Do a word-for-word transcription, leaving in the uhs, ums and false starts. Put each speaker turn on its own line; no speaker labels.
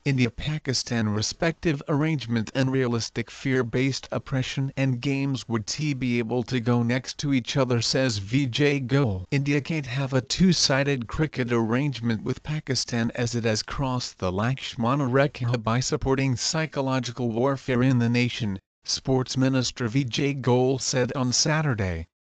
India-Pakistan respective arrangement and realistic fear-based oppression and games would t be able to go next to each other, says Vijay Goel. India can't have a two-sided cricket arrangement with Pakistan as it has crossed the Lakshmana Rekha by supporting psychological warfare in the nation, Sports Minister Vijay Goel said on Saturday.